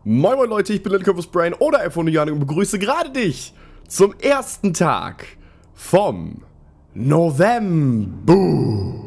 Moin moin Leute, ich bin Lillikopus Brain oder F1 und begrüße gerade dich zum ersten Tag vom November.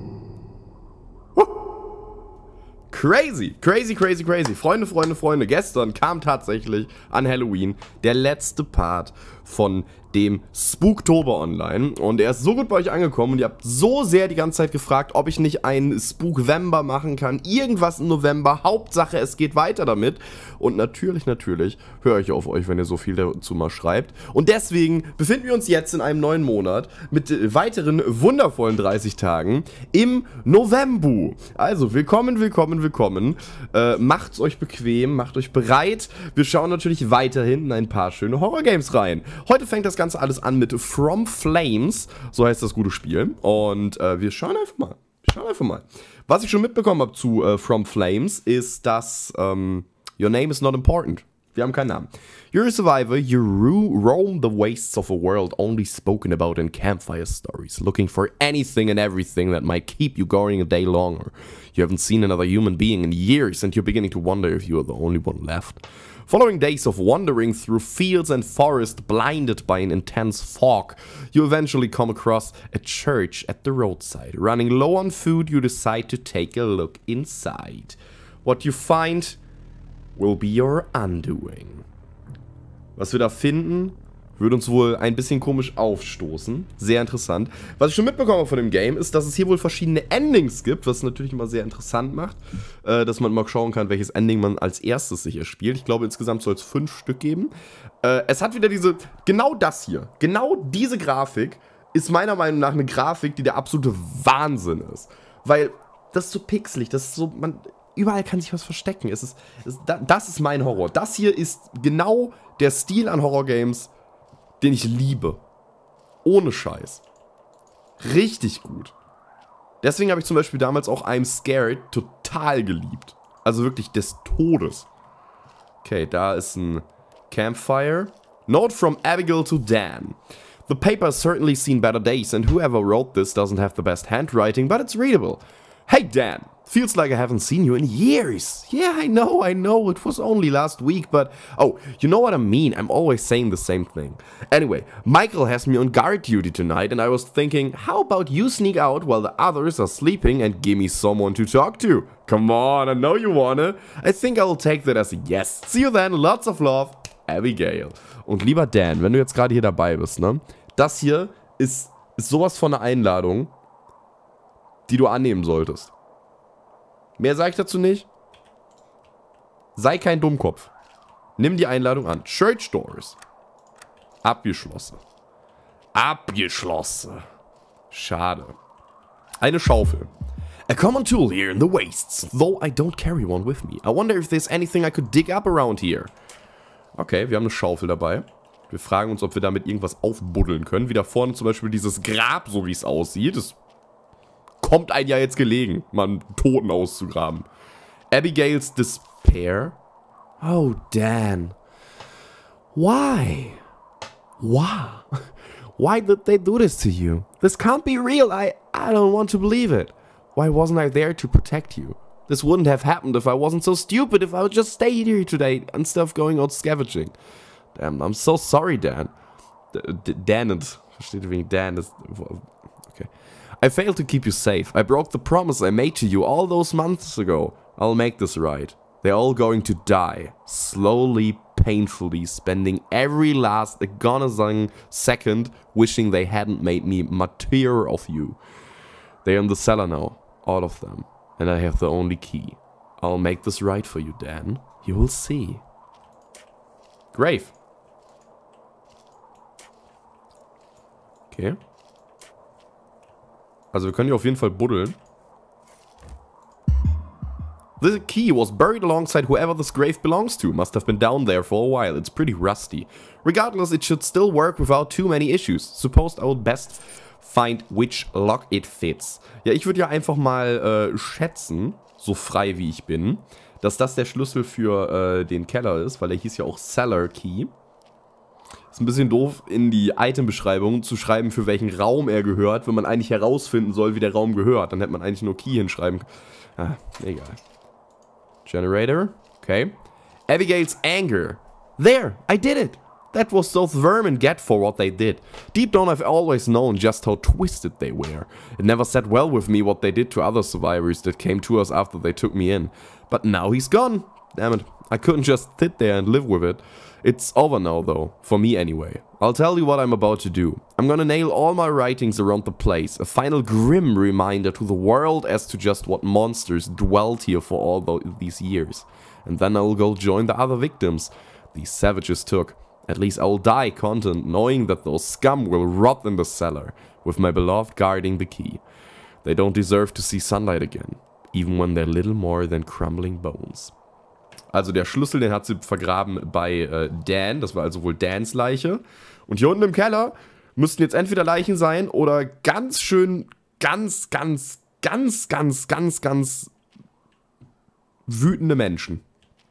Crazy. Freunde. Gestern kam tatsächlich an Halloween der letzte Part von dem Spooktober online. Und er ist so gut bei euch angekommen und ihr habt so sehr die ganze Zeit gefragt, ob ich nicht einen Spookvember machen kann. Irgendwas im November. Hauptsache, es geht weiter damit. Und natürlich höre ich auf euch, wenn ihr so viel dazu mal schreibt. Und deswegen befinden wir uns jetzt in einem neuen Monat mit weiteren wundervollen 30 Tagen im November. Also, willkommen. Macht's euch bequem, macht euch bereit. Wir schauen natürlich weiterhin in ein paar schöne Horror-Games rein. Heute fängt das Ganze alles an mit From Flames, so heißt das gute Spiel. Und wir schauen einfach mal. Was ich schon mitbekommen habe zu From Flames ist, dass Your name is not important. Wir haben keinen Namen. You're a survivor, you roam the wastes of a world only spoken about in campfire stories, looking for anything and everything that might keep you going a day longer. You haven't seen another human being in years and you're beginning to wonder if you are the only one left. Following days of wandering through fields and forests blinded by an intense fog, you eventually come across a church at the roadside. Running low on food, you decide to take a look inside. What you find will be your undoing. Was wir da finden, würde uns wohl ein bisschen komisch aufstoßen. Sehr interessant. Was ich schon mitbekommen habe von dem Game, ist, dass es hier wohl verschiedene Endings gibt, was natürlich immer sehr interessant macht, dass man mal schauen kann, welches Ending man als erstes sich erspielt. Ich glaube, insgesamt soll es 5 Stück geben. Es hat wieder genau diese Grafik ist meiner Meinung nach eine Grafik, die der absolute Wahnsinn ist. Weil das ist so pixelig, das ist so, überall kann sich was verstecken. Das ist mein Horror. Das hier ist genau der Stil an Horror-Games, den ich liebe. Ohne Scheiß. Richtig gut. Deswegen habe ich zum Beispiel damals auch I'm Scared total geliebt. Also wirklich des Todes. Okay, da ist ein Campfire. Note from Abigail to Dan. The paper has certainly seen better days and whoever wrote this doesn't have the best handwriting, but it's readable. Hey Dan, feels like I haven't seen you in years. Yeah, I know, it was only last week, but... Oh, you know what I mean, I'm always saying the same thing. Anyway, Michael has me on guard duty tonight and I was thinking, how about you sneak out while the others are sleeping and give me someone to talk to? Come on, I know you wanna. I think I will take that as a yes. See you then, lots of love, Abigail. Und lieber Dan, wenn du jetzt gerade hier dabei bist, ne? Das hier ist sowas von einer Einladung, die du annehmen solltest. Mehr sage ich dazu nicht. Sei kein Dummkopf. Nimm die Einladung an. Church Doors. Abgeschlossen. Schade. Eine Schaufel. A common tool here in the wastes, though I don't carry one with me. I wonder if there's anything I could dig up around here. Okay, wir haben eine Schaufel dabei. Wir fragen uns, ob wir damit irgendwas aufbuddeln können. Wie da vorne zum Beispiel dieses Grab, so wie es aussieht. Das kommt einem ja jetzt gelegen, mal einen Toten auszugraben. Abigail's Despair. Oh, Dan. Why? Why did they do this to you? This can't be real. I don't want to believe it. Why wasn't I there to protect you? This wouldn't have happened if I wasn't so stupid, if I would just stay here today instead of going out scavenging. Damn, I'm so sorry, Dan. Dan, versteht ihr wegen Dan? Okay. I failed to keep you safe. I broke the promise I made to you all those months ago. I'll make this right. They're all going to die. Slowly, painfully, spending every last agonizing second wishing they hadn't made me martyr of you. They're in the cellar now. All of them. And I have the only key. I'll make this right for you, Dan. You will see. Grave. Okay. Also wir können hier auf jeden Fall buddeln. The key was buried alongside whoever this grave belongs to. Must have been down there for a while. It's pretty rusty. Regardless, it should still work without too many issues. Supposed I would best find which lock it fits. Ja, ich würde ja einfach mal schätzen, so frei wie ich bin, dass das der Schlüssel für den Keller ist, weil er hieß ja auch Cellar Key. Ist ein bisschen doof, in die Item-Beschreibung zu schreiben, für welchen Raum er gehört, wenn man eigentlich herausfinden soll, wie der Raum gehört. Dann hätte man eigentlich nur Key hinschreiben können. Ah, egal. Generator, okay. Abigail's anger. There, I did it. That was those vermin get for what they did. Deep down I've always known just how twisted they were. It never sat well with me what they did to other survivors that came to us after they took me in. But now he's gone. Damn it, I couldn't just sit there and live with it. It's over now though, for me anyway. I'll tell you what I'm about to do. I'm gonna nail all my writings around the place, a final grim reminder to the world as to just what monsters dwelt here for all these years. And then I'll go join the other victims these savages took. At least I'll die content knowing that those scum will rot in the cellar, with my beloved guarding the key. They don't deserve to see sunlight again, even when they're little more than crumbling bones. Also der Schlüssel, den hat sie vergraben bei Dan, das war also wohl Dans Leiche. Und hier unten im Keller müssten jetzt entweder Leichen sein oder ganz schön, ganz wütende Menschen.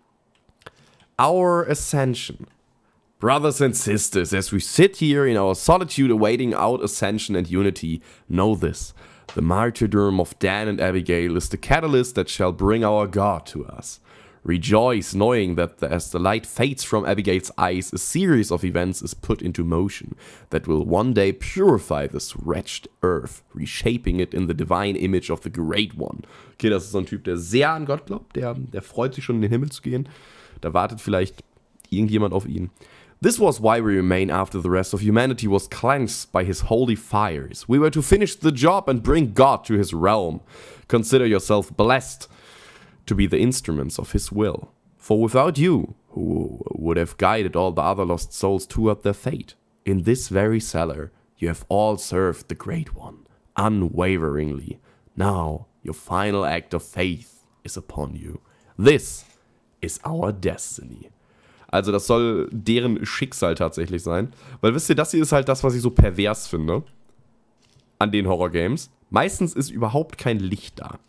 Our ascension. Brothers and sisters, as we sit here in our solitude awaiting our ascension and unity, know this. The martyrdom of Dan and Abigail is the catalyst that shall bring our God to us. Rejoice knowing that as the light fades from Abigail's eyes, a series of events is put into motion that will one day purify this wretched earth, reshaping it in the divine image of the Great One. Okay, das ist so ein Typ, der sehr an Gott glaubt, der freut sich schon in den Himmel zu gehen. Da wartet vielleicht irgendjemand auf ihn. This was why we remain after the rest of humanity was cleansed by his holy fires. We were to finish the job and bring God to his realm. Consider yourself blessed to be the instruments of his will. For without you, who would have guided all the other lost souls toward their fate, in this very cellar, you have all served the Great One, unwaveringly. Now, your final act of faith is upon you. This is our destiny. Also das soll deren Schicksal tatsächlich sein. Weil wisst ihr, das hier ist halt das, was ich so pervers finde an den Horror-Games. Meistens ist überhaupt kein Licht da.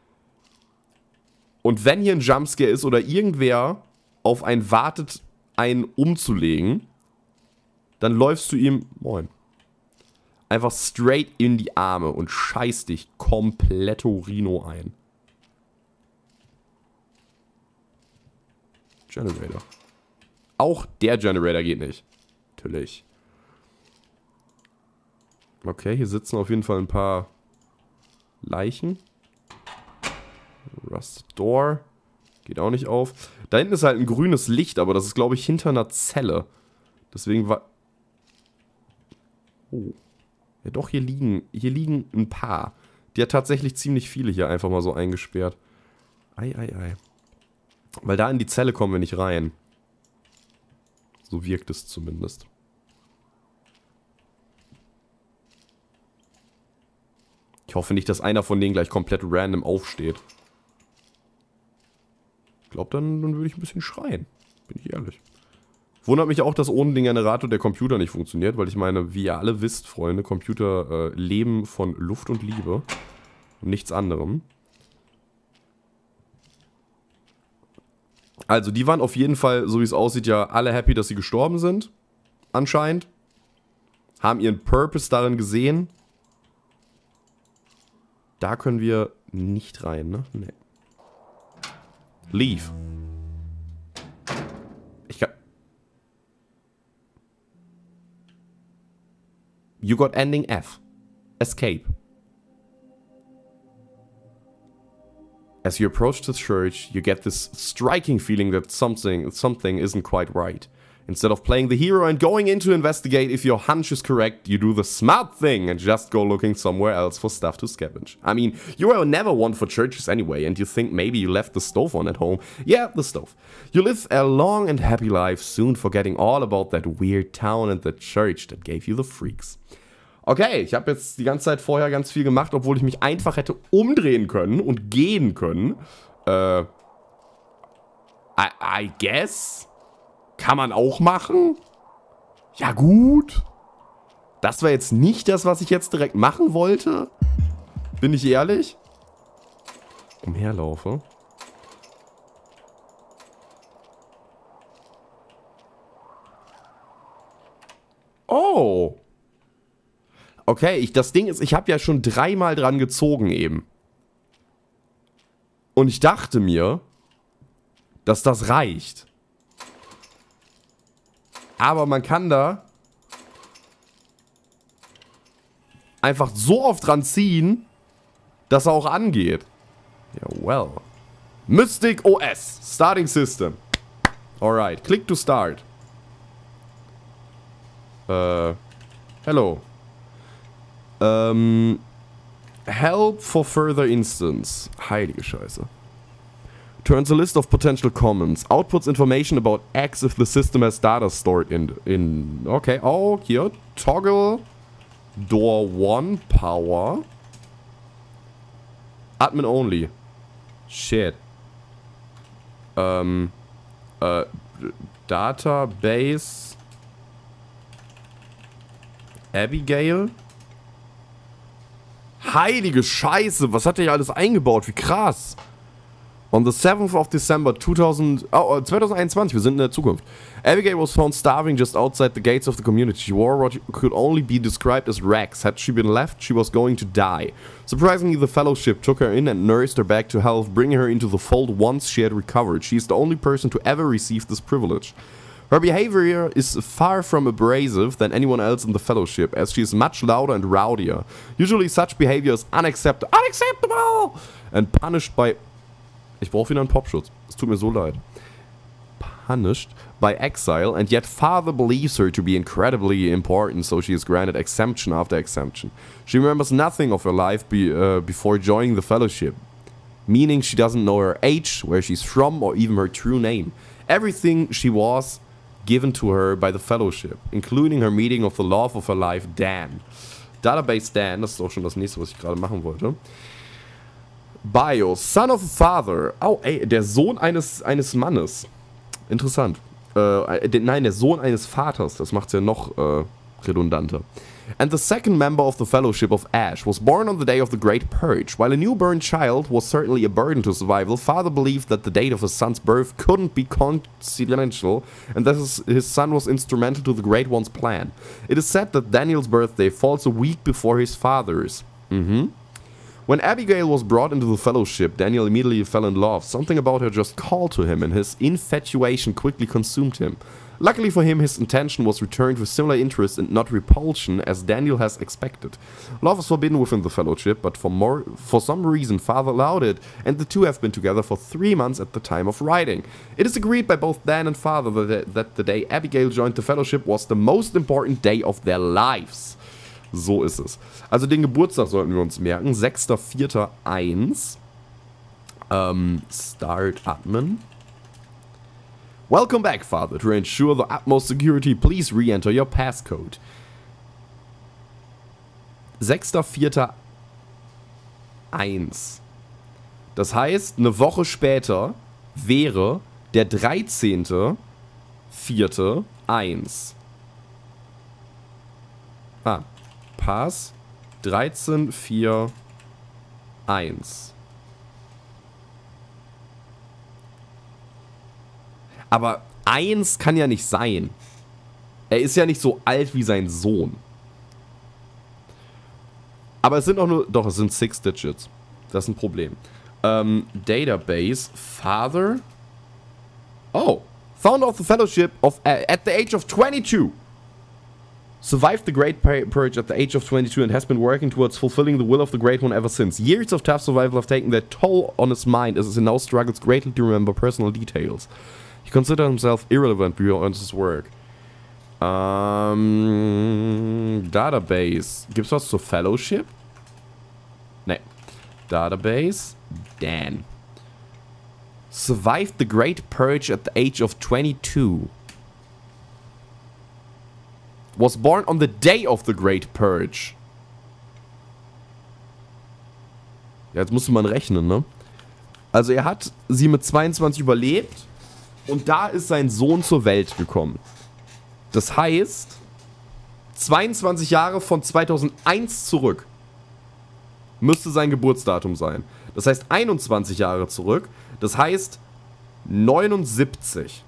Und wenn hier ein Jumpscare ist oder irgendwer auf einen wartet, einen umzulegen, dann läufst du ihm, moin, einfach straight in die Arme und scheißt dich kompletto Rino ein. Generator. Auch der Generator geht nicht. Natürlich. Okay, hier sitzen auf jeden Fall ein paar Leichen. Rusted Door. Geht auch nicht auf. Da hinten ist halt ein grünes Licht, aber das ist, glaube ich, hinter einer Zelle. Deswegen war... Oh. Ja doch, hier liegen ein paar. Die hat tatsächlich ziemlich viele hier einfach mal so eingesperrt. Ei. Weil da in die Zelle kommen wir nicht rein. So wirkt es zumindest. Ich hoffe nicht, dass einer von denen gleich komplett random aufsteht. Ich glaube, dann würde ich ein bisschen schreien. Bin ich ehrlich. Wundert mich auch, dass ohne den Generator der Computer nicht funktioniert, weil ich meine, wie ihr alle wisst, Freunde, Computer leben von Luft und Liebe und nichts anderem. Also, die waren auf jeden Fall, so wie es aussieht, ja alle happy, dass sie gestorben sind. Anscheinend. Haben ihren Purpose darin gesehen. Da können wir nicht rein, ne? Nee. Leave. Ich kann... You got ending F. Escape. As you approach the church, you get this striking feeling that something isn't quite right. Instead of playing the hero and going in to investigate if your hunch is correct, you do the smart thing and just go looking somewhere else for stuff to scavenge. I mean, you were never one for churches anyway, and you think maybe you left the stove on at home. Yeah, the stove. You live a long and happy life, soon forgetting all about that weird town and the church that gave you the freaks. Okay, ich habe jetzt die ganze Zeit vorher ganz viel gemacht, obwohl ich mich einfach hätte umdrehen können und gehen können. I guess. Kann man auch machen. Ja gut. Das war jetzt nicht das, was ich jetzt direkt machen wollte. Bin ich ehrlich? Umherlaufe. Oh. Okay, das Ding ist, ich habe ja schon 3-mal dran gezogen eben. Und ich dachte mir, dass das reicht. Aber man kann da einfach so oft dran ziehen, dass er auch angeht. Ja, well. Mystic OS. Starting System. Alright. Click to start. Hello. Help for further instance. Heilige Scheiße. Turns a list of potential comments. Outputs information about X if the system has data stored in okay. Oh, here. Toggle door 1 power. Admin only. Shit. Database. Abigail. Heilige Scheiße, was hat der hier alles eingebaut? Wie krass. On the 7th of December 2021, wir sind in der Zukunft. Abigail was found starving just outside the gates of the community. She wore what could only be described as rags. Had she been left, she was going to die. Surprisingly, the fellowship took her in and nursed her back to health, bringing her into the fold once she had recovered. She is the only person to ever receive this privilege. Her behavior is far from abrasive than anyone else in the fellowship, as she is much louder and rowdier. Usually such behavior is unacceptable and punished by... Ich brauche wieder einen Popschutz. Es tut mir so leid. Punished by exile, and yet father believes her to be incredibly important, so she is granted exemption after exemption. She remembers nothing of her life before joining the fellowship, meaning she doesn't know her age, where she's from, or even her true name. Everything she was given to her by the fellowship, including her meeting of the love of her life, Dan. Database Dan, das ist auch schon das nächste, was ich gerade machen wollte. Bio, son of a father. Oh, ey, der Sohn eines Mannes. Interessant. Nein, der Sohn eines Vaters. Das macht's ja noch redundanter. And the second member of the Fellowship of Ash was born on the day of the Great Purge. While a newborn child was certainly a burden to survival, father believed that the date of his son's birth couldn't be coincidental, and that his son was instrumental to the Great One's plan. It is said that Daniel's birthday falls a week before his father's. When Abigail was brought into the fellowship, Daniel immediately fell in love. Something about her just called to him, and his infatuation quickly consumed him. Luckily for him, his intention was returned with similar interest and not repulsion, as Daniel has expected. Love is forbidden within the fellowship, but for some reason father allowed it, and the two have been together for 3 months at the time of writing. It is agreed by both Dan and father that the day Abigail joined the fellowship was the most important day of their lives. So ist es. Also den Geburtstag sollten wir uns merken. 6.4.1. Start Admin. Welcome back, Father. To ensure the utmost security, please re-enter your passcode. 6.4.1. Das heißt, eine Woche später wäre der 13.4.1. Ah. Pass 13.4.1. Aber 1 kann ja nicht sein. Er ist ja nicht so alt wie sein Sohn. Aber es sind auch nur... Doch, es sind 6 Digits. Das ist ein Problem. Database. Father. Oh. Founder of the Fellowship at the age of 22. Survived the Great Purge at the age of 22 and has been working towards fulfilling the will of the Great One ever since. Years of tough survival have taken their toll on his mind as he now struggles greatly to remember personal details. He considers himself irrelevant beyond his work. Database. Gibt's was zur Fellowship? Nee. Database. Dan. Survived the Great Purge at the age of 22. Was born on the day of the Great Purge. Ja, jetzt musste man rechnen, ne? Also er hat sie mit 22 überlebt und da ist sein Sohn zur Welt gekommen. Das heißt, 22 Jahre von 2001 zurück müsste sein Geburtsdatum sein. Das heißt 21 Jahre zurück. Das heißt 79.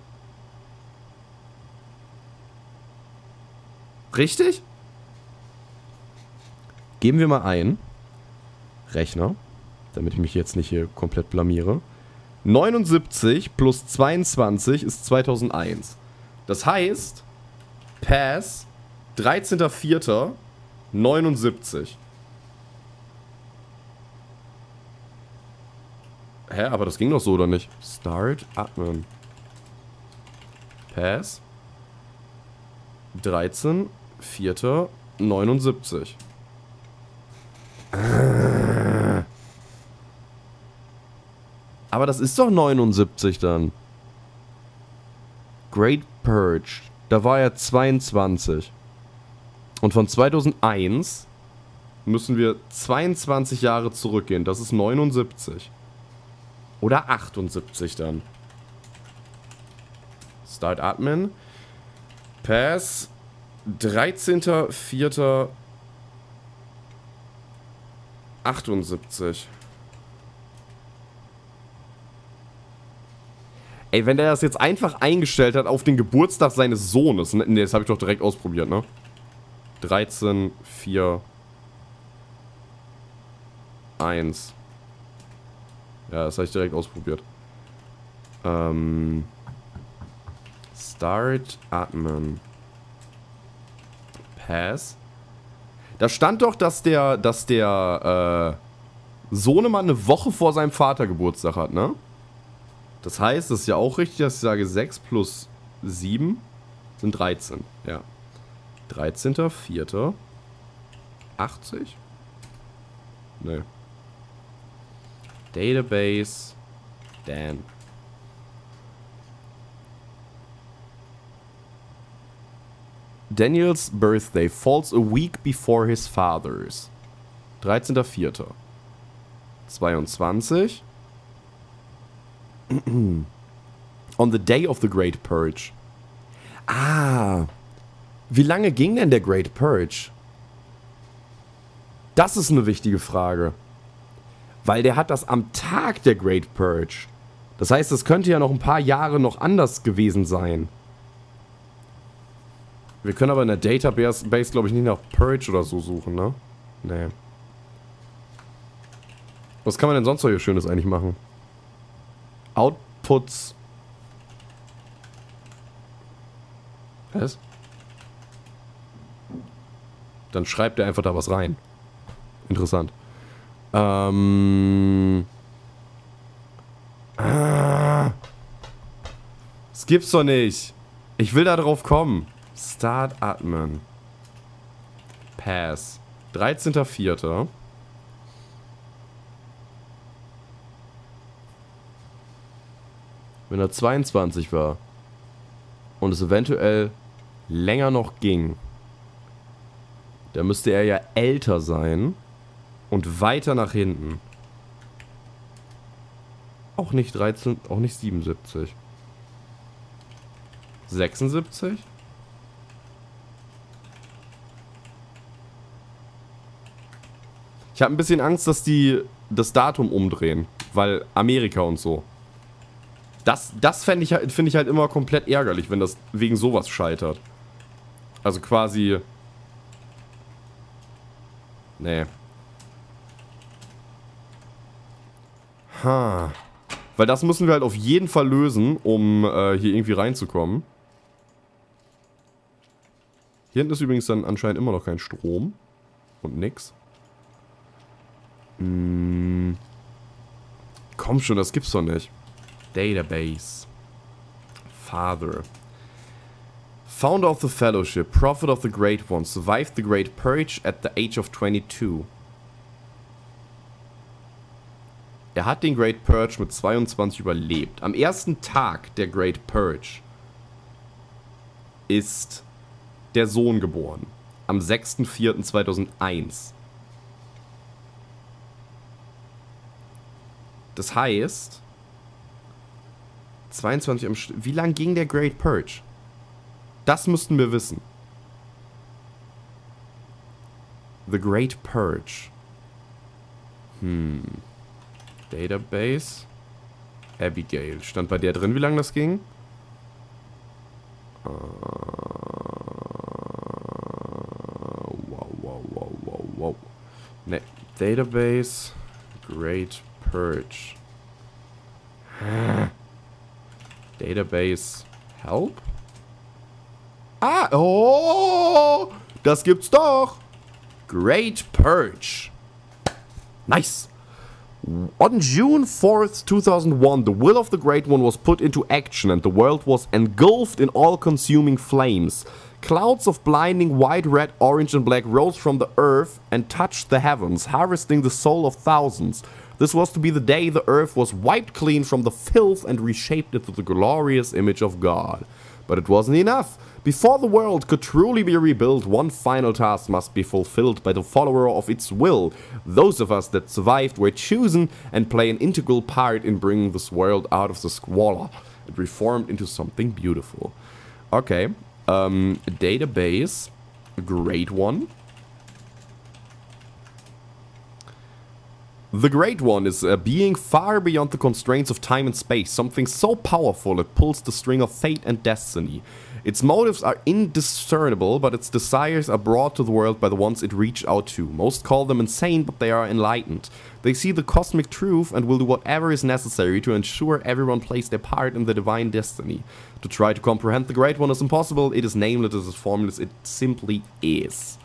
Richtig? Geben wir mal ein. Rechner. Damit ich mich jetzt nicht hier komplett blamiere. 79 plus 22 ist 2001. Das heißt, Pass 13.04.79. Hä, aber das ging doch so, oder nicht? Start Admin. Pass 13.04.79. Aber das ist doch 79 dann. Great Purge. Da war er 22. Und von 2001 müssen wir 22 Jahre zurückgehen. Das ist 79. Oder 78 dann. Start Admin. Pass 13.04.78. Ey, wenn der das jetzt einfach eingestellt hat auf den Geburtstag seines Sohnes. Ne, das habe ich doch direkt ausprobiert, ne? 13.04.1. Ja, das habe ich direkt ausprobiert. Start Admin. Pass. Da stand doch, dass der Sohnemann eine Woche vor seinem Vater Geburtstag hat, ne? Das heißt, das ist ja auch richtig, dass ich sage 6 plus 7 sind 13. Ja. 13.04. 80? Ne. Database. Dan. Daniel's birthday falls a week before his father's. 13.04. 22. On the day of the Great Purge. Ah. Wie lange ging denn der Great Purge? Das ist eine wichtige Frage. Weil der hat das am Tag der Great Purge. Das heißt, es könnte ja noch ein paar Jahre noch anders gewesen sein. Wir können aber in der Database, glaube ich, nicht nach Purge oder so suchen, ne? Nee. Was kann man denn sonst noch hier Schönes eigentlich machen? Outputs. Was? Dann schreibt er einfach da was rein. Interessant. Das gibt's doch nicht. Ich will da drauf kommen. Start Admin. Pass. 13.04. Wenn er 22 war und es eventuell länger noch ging, dann müsste er ja älter sein und weiter nach hinten. Auch nicht 13, auch nicht 77. 76? Ich habe ein bisschen Angst, dass die das Datum umdrehen, weil Amerika und so. Das finde ich halt immer komplett ärgerlich, wenn das wegen sowas scheitert. Also quasi... Nee. Ha. Weil das müssen wir halt auf jeden Fall lösen, um hier irgendwie reinzukommen. Hier hinten ist übrigens dann anscheinend immer noch kein Strom. Und nix. Komm schon, das gibt's doch nicht. Database. Father. Founder of the Fellowship, Prophet of the Great One, survived the Great Purge at the age of 22. Er hat den Great Purge mit 22 überlebt. Am ersten Tag der Great Purge ist der Sohn geboren. Am 6.4.2001. Das heißt... 22 am Wie lang ging der Great Purge? Das müssten wir wissen. The Great Purge. Database. Abigail. Stand bei der drin, wie lange das ging? Wow. Ne, Database. Great Purge. Database. Help? Ah, oh, das gibt's doch. Great Purge. Nice. On June 4th, 2001, the will of the Great One was put into action and the world was engulfed in all-consuming flames. Clouds of blinding white, red, orange and black rose from the earth and touched the heavens, harvesting the soul of thousands. This was to be the day the earth was wiped clean from the filth and reshaped into the glorious image of God. But it wasn't enough. Before the world could truly be rebuilt, one final task must be fulfilled by the follower of its will. Those of us that survived were chosen and play an integral part in bringing this world out of the squalor and reformed into something beautiful. Okay, database, a great one. The Great One is a being far beyond the constraints of time and space, something so powerful it pulls the string of fate and destiny. Its motives are indiscernible, but its desires are brought to the world by the ones it reached out to. Most call them insane, but they are enlightened. They see the cosmic truth and will do whatever is necessary to ensure everyone plays their part in the divine destiny. To try to comprehend the Great One is impossible, it is nameless, it is formless, it simply is.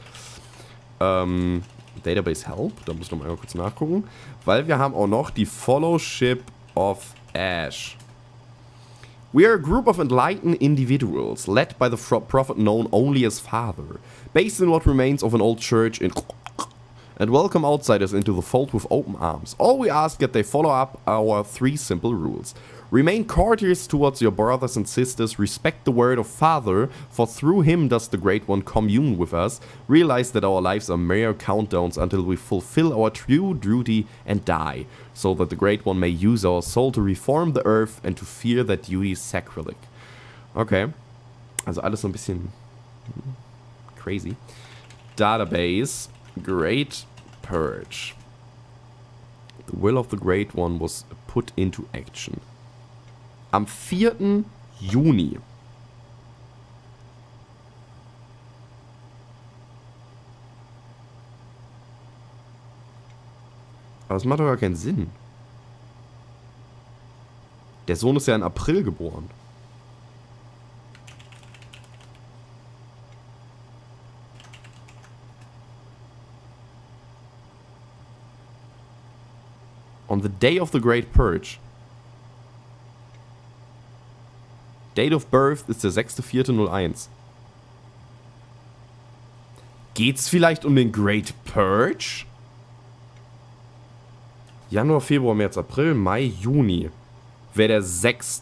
Database Help, da muss ich noch mal kurz nachgucken, weil wir haben auch noch die Fellowship of Ash. We are a group of enlightened individuals, led by the prophet known only as Father, based in what remains of an old church in and welcome outsiders into the fold with open arms. All we ask that they follow up our 3 simple rules. Remain courteous towards your brothers and sisters, respect the word of Father, for through him does the Great One commune with us. Realize that our lives are mere countdowns until we fulfill our true duty and die, so that the Great One may use our soul to reform the earth and to fear that duty is sacrilege. Okay, also alles so ein bisschen crazy. Database, Great Purge. The will of the Great One was put into action. Am 4. Juni. Aber das macht doch gar keinen Sinn. Der Sohn ist ja im April geboren. On the day of the Great Purge. Date of Birth ist der 6.4.01. Geht's vielleicht um den Great Purge? Januar, Februar, März, April, Mai, Juni. Wäre der 6.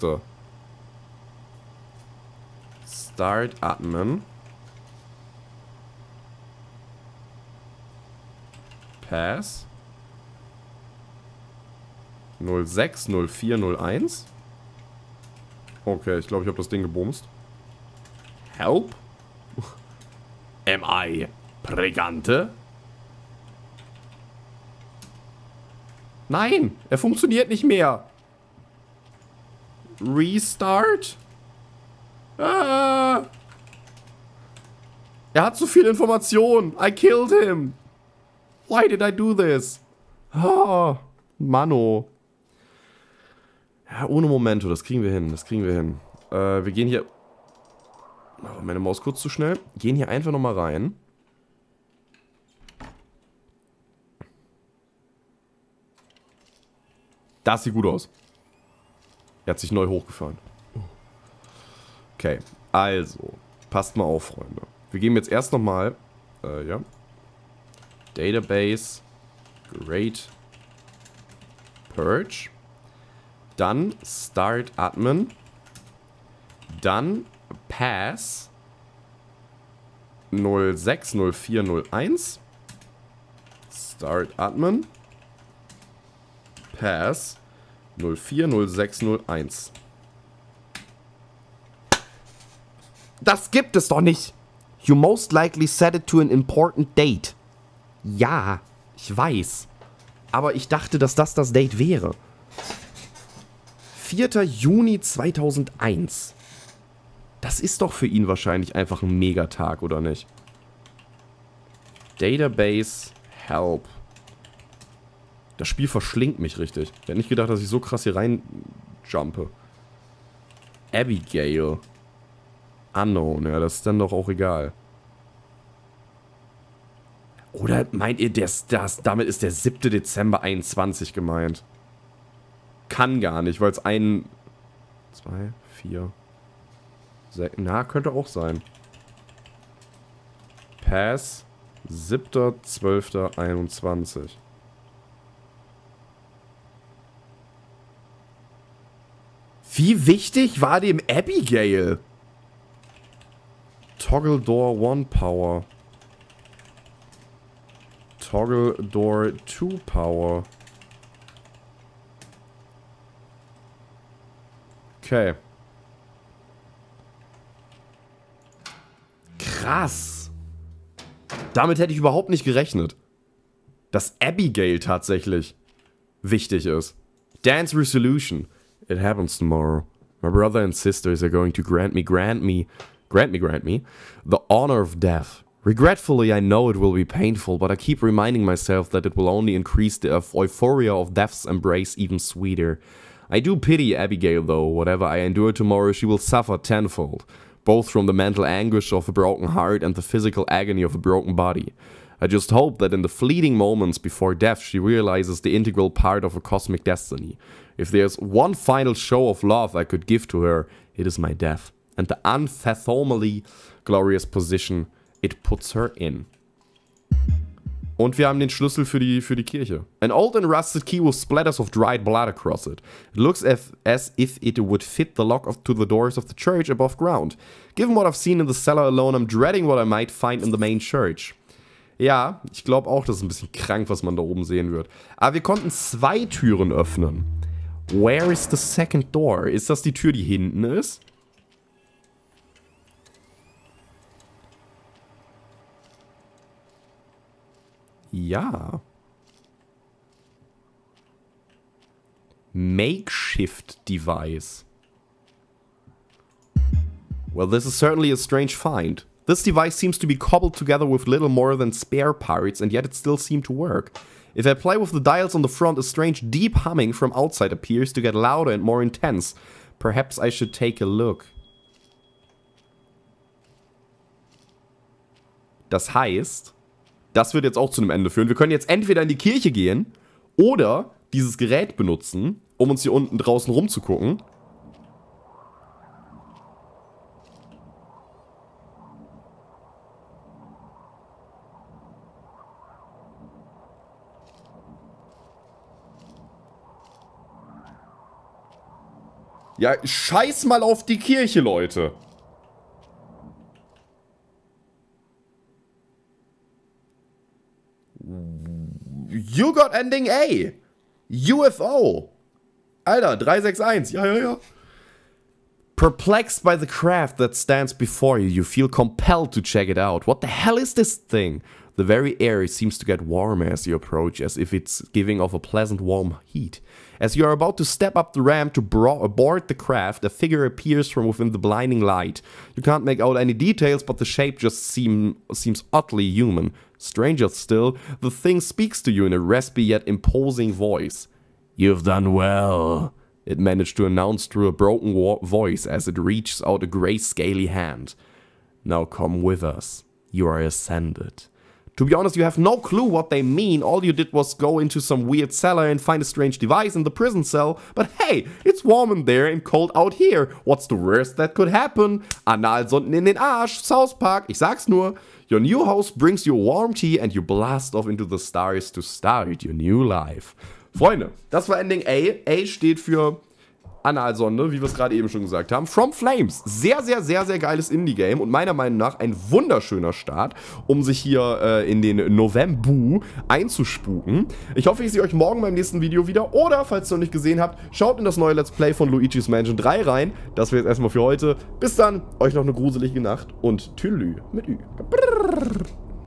Start Admin. Pass. 06, 04, 01. Okay, ich glaube, ich habe das Ding gebumst. Help? Am I Pregante? Nein, er funktioniert nicht mehr. Restart? Ah. Er hat zu viel Information. I killed him. Why did I do this? Oh, Mano. Ja, ohne Momento, das kriegen wir hin, das kriegen wir hin. Wir gehen hier... Oh, meine Maus kurz zu schnell. Gehen hier einfach nochmal rein. Das sieht gut aus. Er hat sich neu hochgefahren. Okay, also. Passt mal auf, Freunde. Wir geben jetzt erst nochmal... ja. Database. Great Purge. Dann Start Admin. Dann Pass 060401. Start Admin. Pass 040601. Das gibt es doch nicht! You most likely set it to an important date. Ja, ich weiß. Aber ich dachte, dass das Date wäre. 4. Juni 2001. Das ist doch für ihn wahrscheinlich einfach ein Megatag, oder nicht? Database Help. Das Spiel verschlingt mich richtig. Ich hätte nicht gedacht, dass ich so krass hier rein jumpe. Abigail. unknown. Ja, das ist dann doch auch egal. Oder meint ihr, damit ist der 7. Dezember 21 gemeint? Kann gar nicht, weil es 1, 2, 4, 6... Na, könnte auch sein. Pass, 7.12.21. Wie wichtig war dem Abigail? Toggle Door 1 Power. Toggle Door 2 Power. Okay. Krass. Damit hätte ich überhaupt nicht gerechnet. Dass Abigail tatsächlich wichtig ist. Dance Resolution. It happens tomorrow. My brother and sisters are going to grant me the honor of death. Regretfully, I know it will be painful, but I keep reminding myself that it will only increase the euphoria of death's embrace even sweeter. I do pity Abigail though. Whatever I endure tomorrow, she will suffer tenfold, both from the mental anguish of a broken heart and the physical agony of a broken body. I just hope that in the fleeting moments before death, she realizes the integral part of a cosmic destiny. If there's one final show of love I could give to her, it is my death, and the unfathomably glorious position it puts her in. Und wir haben den Schlüssel für die Kirche. An old and rusted key with splatters of dried blood across it. It looks as if it would fit the lock to the doors of the church above ground. Given what I've seen in the cellar alone, I'm dreading what I might find in the main church. Ja, ich glaube auch, das ist ein bisschen krank, was man da oben sehen wird. Aber wir konnten 2 Türen öffnen. Where is the second door? Ist das die Tür, die hinten ist? Ja. Makeshift device. Well, this is certainly a strange find. This device seems to be cobbled together with little more than spare parts, and yet it still seemed to work. If I play with the dials on the front, a strange deep humming from outside appears to get louder and more intense. Perhaps I should take a look. Das heißt, das wird jetzt auch zu einem Ende führen. Wir können jetzt entweder in die Kirche gehen oder dieses Gerät benutzen, um uns hier unten draußen rumzugucken. Ja, scheiß mal auf die Kirche, Leute. You got ending A. UFO. Alter, 361. Ja. Perplexed by the craft that stands before you, you feel compelled to check it out. What the hell is this thing? The very air seems to get warmer as you approach, as if it's giving off a pleasant warm heat. As you are about to step up the ramp to board the craft, a figure appears from within the blinding light. You can't make out any details, but the shape just seems oddly human. Stranger still, the thing speaks to you in a raspy yet imposing voice. You've done well, it managed to announce through a broken voice as it reaches out a grey scaly hand. Now come with us. You are ascended. To be honest, you have no clue what they mean. All you did was go into some weird cellar and find a strange device in the prison cell. But hey, it's warm in there and cold out here. What's the worst that could happen? Analsonden in den Arsch, South Park, ich sag's nur. Your new house brings you warm tea and you blast off into the stars to start your new life. Freunde, das war Ending A. A steht für Analsonde, wie wir es gerade eben schon gesagt haben. From Flames. Sehr, sehr, sehr, sehr geiles Indie-Game und meiner Meinung nach ein wunderschöner Start, um sich hier in den November einzuspuken. Ich hoffe, ich sehe euch morgen beim nächsten Video wieder oder, falls ihr noch nicht gesehen habt, schaut in das neue Let's Play von Luigi's Mansion 3 rein. Das wäre jetzt erstmal für heute. Bis dann, euch noch eine gruselige Nacht und Tschüss mit Ü.